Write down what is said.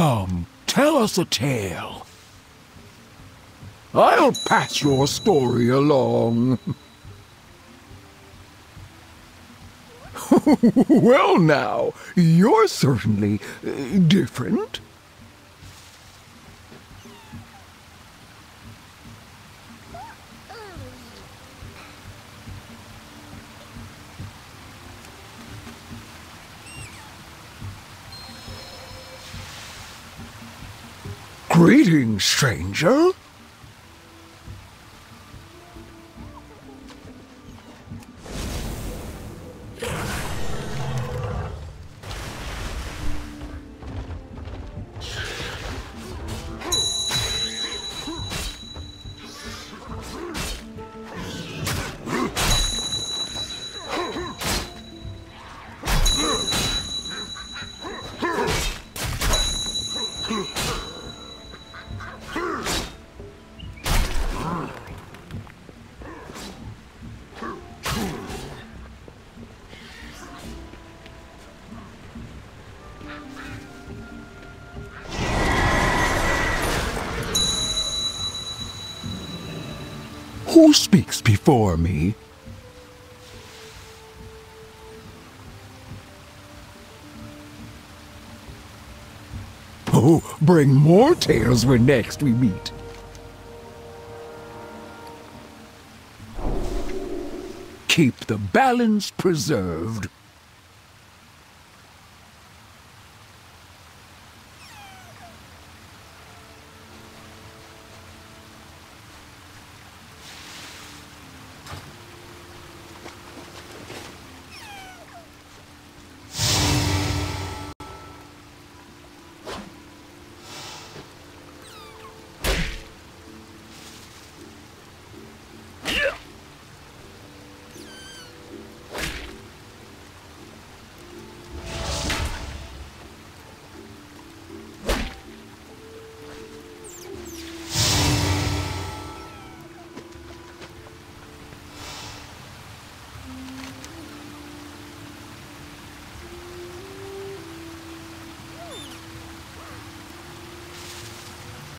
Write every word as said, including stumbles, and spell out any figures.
Come, tell us a tale. I'll pass your story along. Well now, you're certainly uh, different. Greetings, stranger. Who speaks before me? Oh, bring more tales when next we meet. Keep the balance preserved.